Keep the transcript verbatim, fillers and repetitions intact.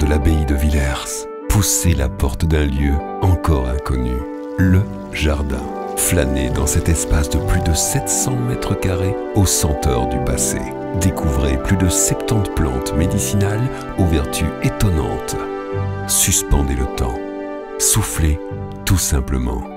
de l'abbaye de Villers, poussez la porte d'un lieu encore inconnu, le jardin. Flânez dans cet espace de plus de sept cents mètres carrés aux senteurs du passé. Découvrez plus de soixante-dix plantes médicinales aux vertus étonnantes. Suspendez le temps. Soufflez tout simplement.